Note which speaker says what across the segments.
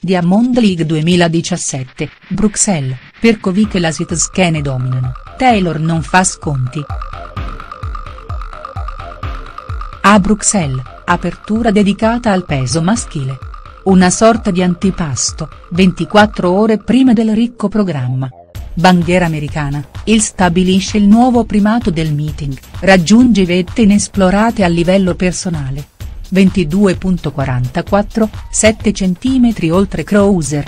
Speaker 1: Diamond League 2017, Bruxelles, Perkovic e Lasitskene dominano, Taylor non fa sconti. A Bruxelles, apertura dedicata al peso maschile. Una sorta di antipasto, 24 ore prima del ricco programma. Bandiera americana, il stabilisce il nuovo primato del meeting, raggiunge vette inesplorate a livello personale. 22.44, 7 cm oltre cruiser.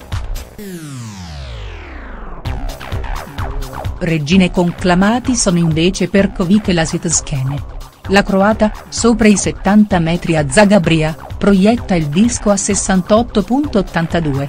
Speaker 1: Regine conclamati sono invece Perkovic e Lasitskene. La croata, sopra i 70 metri a Zagabria, proietta il disco a 68.82.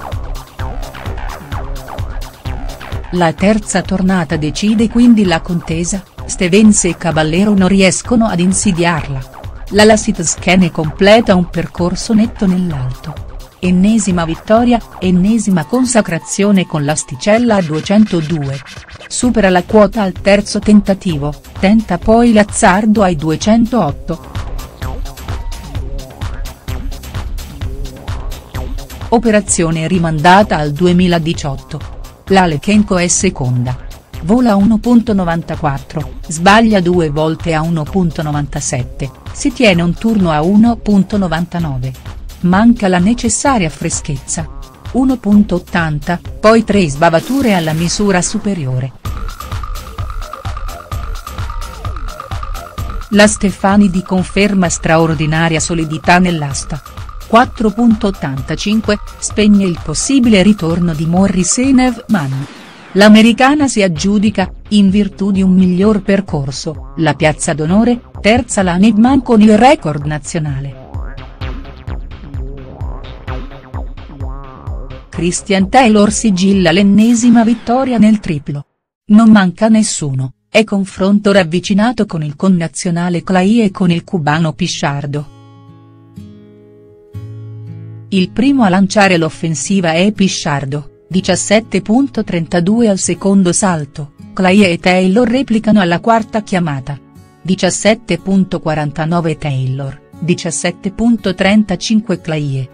Speaker 1: La terza tornata decide quindi la contesa, Stevens e Caballero non riescono ad insidiarla. La Lasitskene completa un percorso netto nell'alto. Ennesima vittoria, ennesima consacrazione con l'asticella a 202. Supera la quota al terzo tentativo, tenta poi l'azzardo ai 208. Operazione rimandata al 2018. L'Alekhine è seconda. Vola a 1.94, sbaglia 2 volte a 1.97, si tiene un turno a 1.99. Manca la necessaria freschezza. 1.80, poi 3 sbavature alla misura superiore. La Stefanidi conferma straordinaria solidità nell'asta. 4.85, spegne il possibile ritorno di Morris e Nevman. L'americana si aggiudica, in virtù di un miglior percorso, la piazza d'onore, terza la Nevman con il record nazionale. Christian Taylor sigilla l'ennesima vittoria nel triplo. Non manca nessuno, è confronto ravvicinato con il connazionale Clay e con il cubano Pichardo. Il primo a lanciare l'offensiva è Pichardo, 17.32 al secondo salto, Clay e Taylor replicano alla quarta chiamata. 17.49 Taylor, 17.35 Clay.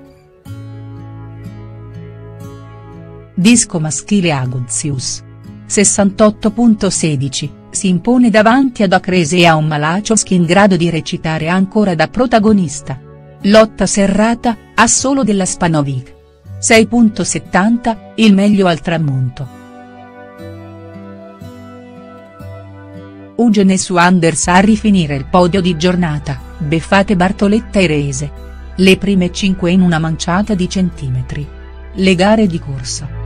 Speaker 1: Disco maschile Agudzius. 68.16, si impone davanti ad Acrese e a un Malachowski in grado di recitare ancora da protagonista. Lotta serrata, a solo della Spanovic. 6.70, il meglio al tramonto. Ugene su Anders a rifinire il podio di giornata, beffate Bartoletta e Rese. Le prime 5 in una manciata di centimetri. Le gare di corsa.